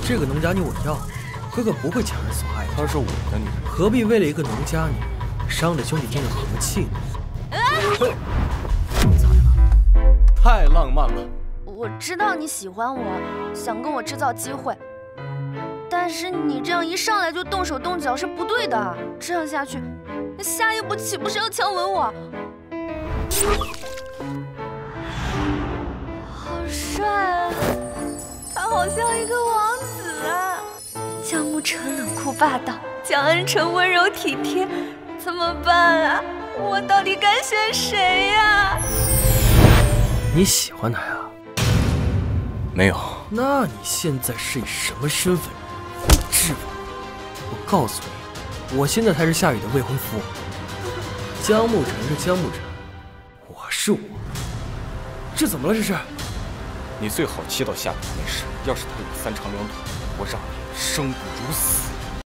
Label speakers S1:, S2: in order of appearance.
S1: 这个农家女我要，哥哥不会强人所爱的。
S2: 她是我的女人，
S1: 何必为了一个农家女伤了兄弟间的和气呢？咋了？
S2: 太浪漫了。
S3: 我知道你喜欢我，想跟我制造机会，但是你这样一上来就动手动脚是不对的。这样下去，下一步岂不是要强吻我？好帅啊！他好像一个王子啊！江沐晨冷酷霸道，江恩成温柔体贴，怎么办啊？我到底该选谁呀？
S1: 你喜欢他呀？
S2: 没有。
S1: 那你现在是以什么身份质问我？我告诉你，我现在才是夏雨的未婚夫。江沐晨是江沐晨，我是我。这怎么了？这是？
S2: 你最好祈祷夏雨没事。要是他有三长两短，我让你生不如死。